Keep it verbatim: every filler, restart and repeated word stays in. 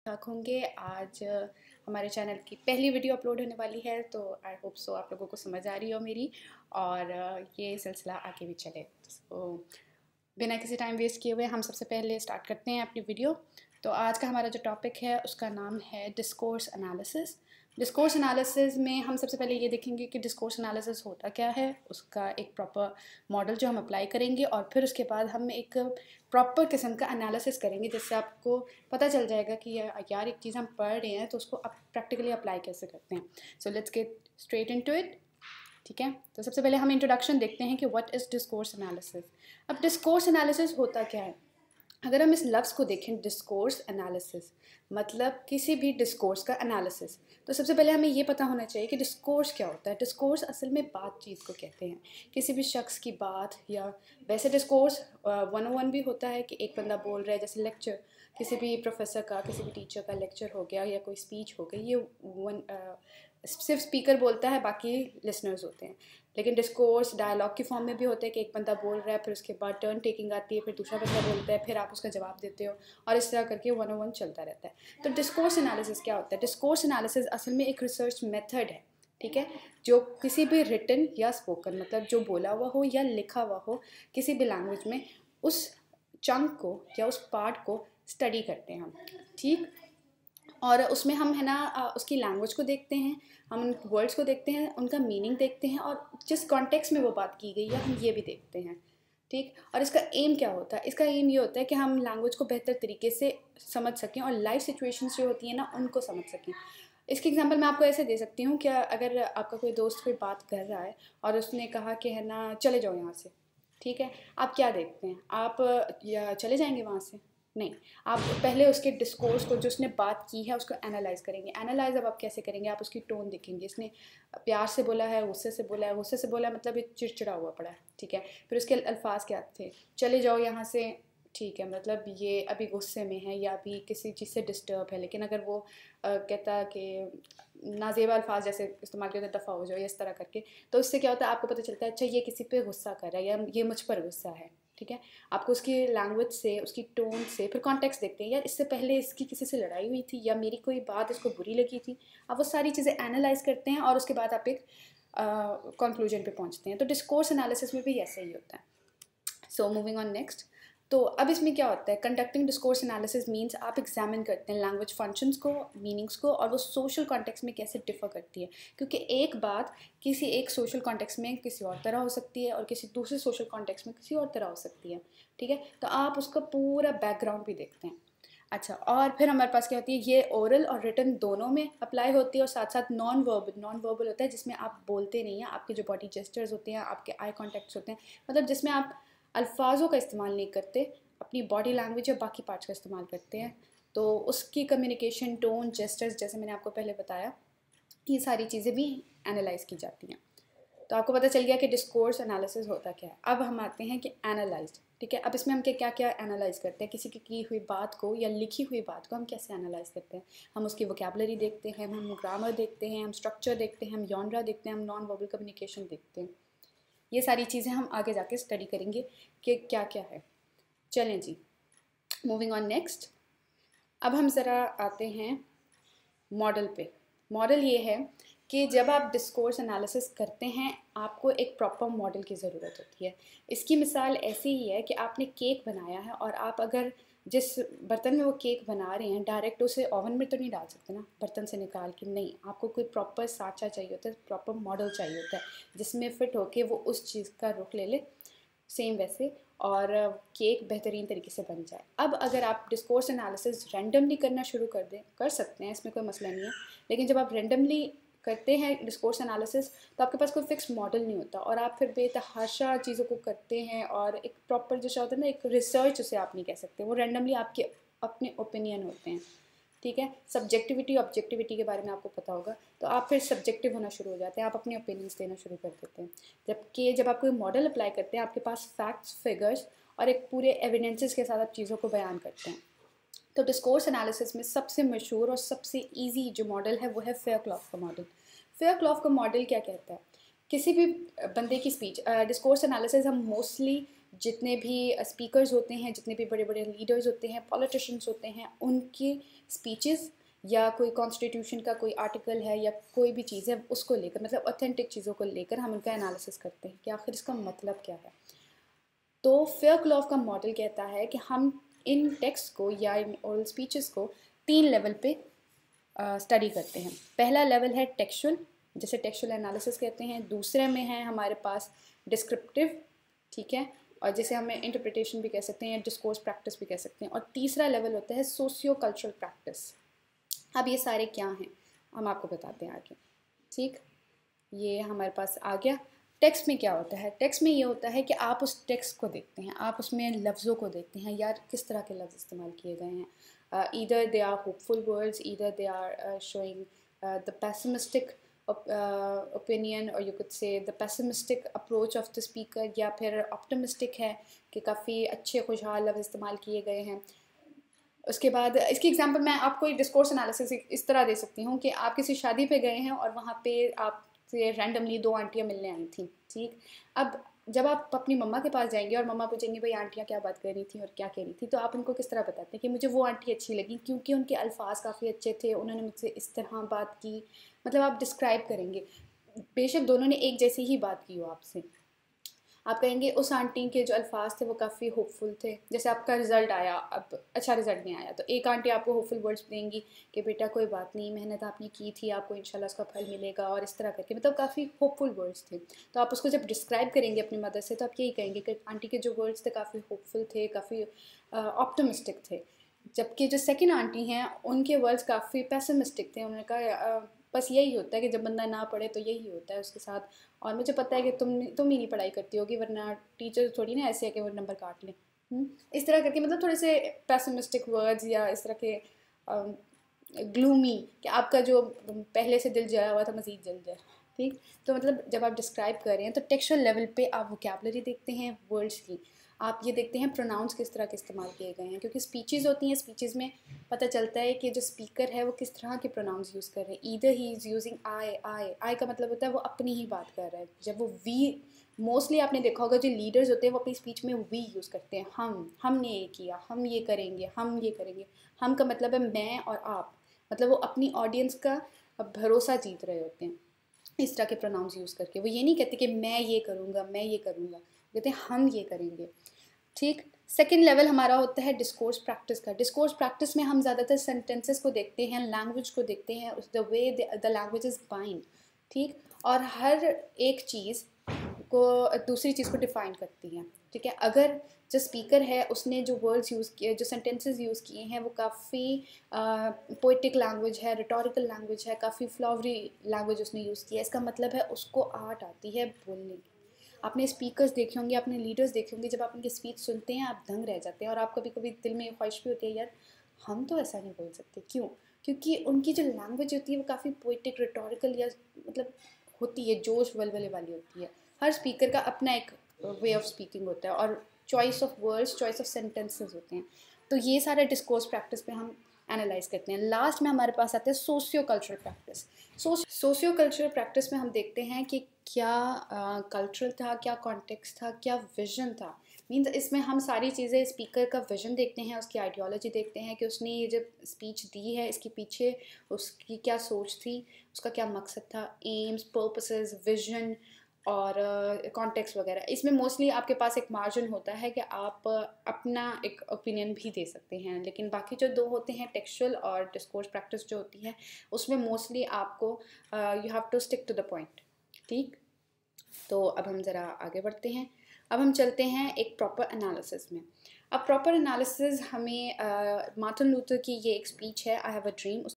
ठीक होंगे। आज हमारे चैनल की पहली वीडियो अपलोड होने वाली है, तो आई होप सो आप लोगों को समझ आ रही हो मेरी, और ये सिलसिला आगे भी चले। तो बिना किसी टाइम वेस्ट किए हुए हम सबसे पहले स्टार्ट करते हैं अपनी वीडियो। तो आज का हमारा जो टॉपिक है उसका नाम है डिस्कोर्स एनालिसिस। डिस्कोर्स एनालिसिस में हम सबसे पहले ये देखेंगे कि डिस्कोर्स एनालिसिस होता क्या है, उसका एक प्रॉपर मॉडल जो हम अप्लाई करेंगे, और फिर उसके बाद हम एक प्रॉपर किस्म का एनालिसिस करेंगे जिससे आपको पता चल जाएगा कि यार एक चीज़ हम पढ़ रहे हैं तो उसको आप प्रैक्टिकली अप्लाई कैसे करते हैं। So let's get straight into it. ठीक है, तो सबसे पहले हम इंट्रोडक्शन देखते हैं कि व्हाट इज़ डिस्कोर्स एनालिसिस। अब डिस्कोर्स एनालिसिस होता क्या है? अगर हम इस लफ्ज़ को देखें, डिस्कोर्स एनालिसिस मतलब किसी भी डिस्कोर्स का एनालिसिस, तो सबसे पहले हमें ये पता होना चाहिए कि डिस्कोर्स क्या होता है। डिस्कोर्स असल में बातचीत को कहते हैं, किसी भी शख्स की बात, या वैसे डिस्कोर्स वन ओ वन भी होता है कि एक बंदा बोल रहा है, जैसे लेक्चर, किसी भी प्रोफेसर का, किसी भी टीचर का लेक्चर हो गया या कोई स्पीच हो गई, ये वन सिर्फ स्पीकर बोलता है, बाकी लिसनर्स होते हैं। लेकिन डिस्कोर्स डायलॉग की फॉर्म में भी होता है कि एक बंदा बोल रहा है, फिर उसके बाद टर्न टेकिंग आती है, फिर दूसरा बंदा बोलता है, फिर आप उसका जवाब देते हो, और इस तरह करके वन ओ वन चलता रहता है। तो डिस्कोर्स एनालिसिस क्या होता है? डिस्कोर्स एनालिसिस असल में एक रिसर्च मेथड है, ठीक है, जो किसी भी रिटन या स्पोकन, मतलब जो बोला हुआ हो या लिखा हुआ हो किसी भी लैंग्वेज में, उस चंक को या उस पार्ट को स्टडी करते हैं हम, ठीक। और उसमें हम है ना उसकी लैंग्वेज को देखते हैं, हम उन वर्ड्स को देखते हैं, उनका मीनिंग देखते हैं, और जिस कॉन्टेक्स्ट में वो बात की गई है हम ये भी देखते हैं, ठीक। और इसका एम क्या होता है? इसका एम ये होता है कि हम लैंग्वेज को बेहतर तरीके से समझ सकें और लाइफ सिचुएशंस जो होती हैं ना उनको समझ सकें। इसकी एग्जांपल मैं आपको ऐसे दे सकती हूँ कि अगर आपका कोई दोस्त कोई बात कर रहा है और उसने कहा कि है ना चले जाओ यहाँ से, ठीक है, आप क्या देखते हैं? आप या चले जाएंगे वहाँ से? नहीं, आप पहले उसके डिस्कोर्स को, जो उसने बात की है, उसको एनालाइज करेंगे। एनालाइज अब आप कैसे करेंगे? आप उसकी टोन देखेंगे, इसने प्यार से बोला है, गुस्से से बोला है। गुस्से से बोला है मतलब ये चिड़चिड़ा हुआ पड़ा है, ठीक है। फिर उसके अल्फाज क्या थे? चले जाओ यहाँ से, ठीक है, मतलब ये अभी गुस्से में है या अभी किसी चीज़ से डिस्टर्ब है। लेकिन अगर वो आ, कहता कि नाजेबा अल्फाज जैसे इस्तेमाल करते, दफ़ा हो जाओ, या इस तरह करके, तो उससे क्या होता है, आपको पता चलता है अच्छा ये किसी पे गुस्सा कर रहा है या ये मुझ पर गुस्सा है, ठीक है। आपको उसकी लैंग्वेज से, उसकी टोन से, फिर कॉन्टेक्स्ट देखते हैं, यार इससे पहले इसकी किसी से लड़ाई हुई थी या मेरी कोई बात इसको बुरी लगी थी। आप वो सारी चीज़ें एनालाइज करते हैं और उसके बाद आप एक कंक्लूजन पे पहुंचते हैं। तो डिस्कोर्स एनालिसिस में भी ऐसा ही होता है। So moving on next. तो अब इसमें क्या होता है? कंडक्टिंग डिस्कोर्स एनालिसिस मीन्स आप एग्जामिन करते हैं लैंग्वेज फंक्शंस को, मीनिंग्स को, और वो सोशल कॉन्टेक्स्ट में कैसे डिफर करती है। क्योंकि एक बात किसी एक सोशल कॉन्टेक्स्ट में किसी और तरह हो सकती है और किसी दूसरे सोशल कॉन्टेक्स्ट में किसी और तरह हो सकती है, ठीक है। तो आप उसका पूरा बैकग्राउंड भी देखते हैं। अच्छा, और फिर हमारे पास क्या होती है? ये ओरल और रिटन दोनों में अप्लाई होती है, और साथ साथ नॉन वर्बल। नॉन वर्बल होता है जिसमें आप बोलते नहीं हैं, आपके जो बॉडी जेस्चर्स होते हैं, आपके आई कॉन्टेक्ट्स होते हैं, मतलब जिसमें आप अल्फाजों का इस्तेमाल नहीं करते, अपनी बॉडी लैंग्वेज या बाकी पार्ट्स का इस्तेमाल करते हैं। तो उसकी कम्युनिकेशन, टोन, जेस्चर्स, जैसे मैंने आपको पहले बताया, ये सारी चीज़ें भी एनालाइज की जाती हैं। तो आपको पता चल गया कि डिस्कोर्स एनालिसिस होता क्या है। अब हम आते हैं कि एनालाइज, ठीक है। अब इसमें हम क्या क्या एनालाइज करते हैं? किसी की की हुई बात को या लिखी हुई बात को हम कैसे एनालाइज करते हैं? हम उसकी वोकैबुलरी देखते हैं, हम ग्रामर देखते हैं, हम स्ट्रक्चर देखते हैं, हम जॉनरा देखते हैं, हम नॉन वर्बल कम्युनिकेशन देखते हैं। ये सारी चीज़ें हम आगे जाके स्टडी करेंगे कि क्या क्या है। चलें जी, मूविंग ऑन नेक्स्ट। अब हम ज़रा आते हैं मॉडल पे। मॉडल ये है कि जब आप डिस्कोर्स एनालिसिस करते हैं आपको एक प्रॉपर मॉडल की ज़रूरत होती है। इसकी मिसाल ऐसी ही है कि आपने केक बनाया है, और आप अगर जिस बर्तन में वो केक बना रहे हैं डायरेक्ट उसे ओवन में तो नहीं डाल सकते ना, बर्तन से निकाल के। नहीं, आपको कोई प्रॉपर साँचा चाहिए होता है, प्रॉपर मॉडल चाहिए होता है जिसमें फ़िट होके वो उस चीज़ का रुख ले ले, सेम वैसे, और केक बेहतरीन तरीके से बन जाए। अब अगर आप डिस्कोर्स एनालिसिस रैंडमली करना शुरू कर दें, कर सकते हैं, इसमें कोई मसला नहीं है, लेकिन जब आप रैंडमली करते हैं डिस्कोर्स एनालिसिस तो आपके पास कोई फिक्स मॉडल नहीं होता, और आप फिर बेतहाशा चीज़ों को करते हैं, और एक प्रॉपर जैसा होता है ना, एक रिसर्च उसे आप नहीं कह सकते, वो रैंडमली आपके अपने ओपिनियन होते हैं, ठीक है। सब्जेक्टिविटी ऑब्जेक्टिविटी के बारे में आपको पता होगा, तो आप फिर सब्जेक्टिव होना शुरू हो जाते हैं, आप अपने ओपिनियंस देना शुरू कर देते हैं। जबकि जब आप कोई मॉडल अप्लाई करते हैं आपके पास फैक्ट्स, फिगर्स और एक पूरे एविडेंसेस के साथ आप चीज़ों को बयान करते हैं। तो डिस्कोर्स एनालिसिस में सबसे मशहूर और सबसे ईजी जो मॉडल है वो है फेयरक्लॉugh का मॉडल। फेयरक्लॉugh का मॉडल क्या कहता है? किसी भी बंदे की स्पीच, डिस्कोर्स एनालिसिस हम मोस्टली जितने भी स्पीकर्स होते हैं, जितने भी बड़े बड़े लीडर्स होते हैं, पॉलिटिशियंस होते हैं, उनकी स्पीचेस या कोई कॉन्स्टिट्यूशन का कोई आर्टिकल है या कोई भी चीज़ है उसको लेकर, मतलब ऑथेंटिक चीज़ों को लेकर हम उनका एनालिसिस करते हैं कि आखिर इसका मतलब क्या है। तो फेयरक्लॉ का मॉडल कहता है कि हम इन टेक्स्ट को या इन ओरल स्पीचेस को तीन लेवल पे स्टडी करते हैं। पहला लेवल है टेक्सचुअल, जैसे टेक्सचुअल एनालिसिस कहते हैं। दूसरे में है हमारे पास डिस्क्रिप्टिव, ठीक है, और जैसे हमें इंटरप्रिटेशन भी कह सकते हैं, डिस्कोर्स प्रैक्टिस भी कह सकते हैं। और तीसरा लेवल होता है सोशियो कल्चरल प्रैक्टिस। अब ये सारे क्या हैं हम आपको बताते हैं आगे, ठीक। ये हमारे पास आ गया। टेक्स्ट में क्या होता है? टेक्स्ट में ये होता है कि आप उस टेक्स्ट को देखते हैं, आप उसमें लफ्ज़ों को देखते हैं, यार किस तरह के लफ्ज़ इस्तेमाल किए गए हैं। Either they are hopeful words, either they are showing the pessimistic opinion, और you could say the pessimistic approach of the speaker, या फिर ऑप्टिमिस्टिक है कि काफ़ी अच्छे खुशहाल लफ्ज़ इस्तेमाल किए गए हैं। उसके बाद इसकी एग्जांपल मैं आपको एक डिस्कोर्स एनालिसिस इस तरह दे सकती हूँ कि आप किसी शादी पे गए हैं और वहाँ पे आपसे रैंडमली दो आंटियाँ मिलने आई थी, ठीक। अब जब आप अपनी मम्मा के पास जाएंगे और मम्मा पूछेंगे भाई आंटियाँ क्या बात कर रही थी और क्या कह रही थी, तो आप उनको किस तरह बताते हैं कि मुझे वो आंटी अच्छी लगी क्योंकि उनके अल्फाज काफ़ी अच्छे थे, उन्होंने मुझसे इस तरह बात की, मतलब आप डिस्क्राइब करेंगे। बेशक दोनों ने एक जैसी ही बात की हो आपसे, आप कहेंगे उस आंटी के जो अल्फाज थे वो काफ़ी होपफुल थे। जैसे आपका रिज़ल्ट आया, अब अच्छा रिज़ल्ट नहीं आया, तो एक आंटी आपको होपफुल वर्ड्स देंगी कि बेटा कोई बात नहीं, मेहनत आपने की थी, आपको इंशाल्लाह उसका फल मिलेगा, और इस तरह करके, मतलब काफ़ी होपफुल वर्ड्स थे। तो आप उसको जब डिस्क्राइब करेंगे अपनी मदर से, तो आप यही कहेंगे कि आंटी के जो वर्ड्स थे काफ़ी होपफुल थे, काफ़ी ऑप्टिमिस्टिक थे। जबकि जो सेकेंड आंटी हैं उनके वर्ड्स काफ़ी पेसिमिस्टिक थे। उन्होंने कहा बस यही होता है कि जब बंदा ना पढ़े तो यही होता है उसके साथ, और मुझे पता है कि तुम तुम ही नहीं पढ़ाई करती होगी, वरना टीचर थोड़ी ना ऐसे है कि वो नंबर काट लें। इस तरह करके, मतलब थोड़े से पेसिमिस्टिक वर्ड्स या इस तरह के ग्लूमी कि आपका जो पहले से दिल जला हुआ था मज़ीद जल जाए, ठीक। तो मतलब जब आप डिस्क्राइब कर रहे हैं तो टेक्सचुअल लेवल पे आप वोकैबुलरी देखते हैं वर्ड्स की, आप ये देखते हैं प्रोनाउंस किस तरह के इस्तेमाल किए गए हैं, क्योंकि स्पीचेस होती हैं, स्पीचेस में पता चलता है कि जो स्पीकर है वो किस तरह के प्रोनाउंस यूज़ कर रहे हैं। Either he is using I I I का मतलब होता है वो अपनी ही बात कर रहा है। जब वो वी, मोस्टली आपने देखा होगा जो लीडर्स होते हैं वो अपनी स्पीच में वी यूज़ करते हैं, हम हमने ये किया, हम ये करेंगे, हम ये करेंगे। हम का मतलब है मैं और आप, मतलब वो अपनी ऑडियंस का भरोसा जीत रहे होते हैं इस तरह के प्रोनाउंस यूज़ करके। वो ये नहीं कहते कि मैं ये करूँगा, मैं ये करूँगा, कहते हैं हम ये करेंगे, ठीक। सेकेंड लेवल हमारा होता है डिस्कोर्स प्रैक्टिस का। डिस्कोर्स प्रैक्टिस में हम ज़्यादातर सेंटेंसेस को देखते हैं, लैंग्वेज को देखते हैं, the way the language is bind, ठीक। और हर एक चीज़ को दूसरी चीज़ को डिफ़ाइन करती है, ठीक है। अगर जो स्पीकर है उसने जो वर्ड्स यूज़ किए, जो सेंटेंसेस यूज़ किए हैं वो काफ़ी पोइटिक लैंग्वेज है, रिटोरिकल लैंग्वेज है, काफ़ी फ्लावरी लैंग्वेज उसने यूज़ किया है, इसका मतलब है उसको आर्ट आती है बोलने की। आपने स्पीकर्स देखे होंगे, आपने लीडर्स देखे होंगे, जब आप उनकी स्पीच सुनते हैं आप दंग रह जाते हैं, और आप कभी कभी दिल में ख्वाहिश भी होती है यार हम तो ऐसा नहीं बोल सकते। क्यों? क्योंकि उनकी जो लैंग्वेज होती है वो काफ़ी पोइटिक, रिटोरिकल, या मतलब होती है, जोश वलवले वाली होती है। हर स्पीकर का अपना एक वे ऑफ स्पीकिंग होता है, और choice of words, choice of sentences होते हैं। तो ये सारे डिस्कोर्स प्रैक्टिस पे हम एनालाइज करते हैं। लास्ट में हमारे पास आते हैं socio cultural practice. Socio cultural practice में हम देखते हैं कि क्या कल्चरल uh, था, क्या कॉन्टेक्स्ट था, क्या विजन था। मीन्स इसमें हम सारी चीज़ें, स्पीकर का विजन देखते हैं, उसकी आइडियोलॉजी देखते हैं कि उसने ये जब स्पीच दी है इसके पीछे उसकी क्या सोच थी, उसका क्या मकसद था, एम्स, पर्पसेस, विजन और कॉन्टेक्स्ट uh, वगैरह। इसमें मोस्टली आपके पास एक मार्जिन होता है कि आप uh, अपना एक ओपिनियन भी दे सकते हैं, लेकिन बाकी जो दो होते हैं टेक्सचुअल और डिस्कोर्स प्रैक्टिस जो होती है उसमें मोस्टली आपको you have to stick to the point, ठीक। तो अब हम ज़रा आगे बढ़ते हैं। अब हम चलते हैं एक प्रॉपर एनालिसिस में। अब प्रॉपर एनालिसिस हमें मार्टिन लूथर की ये एक स्पीच है, आई हैव अ ड्रीम,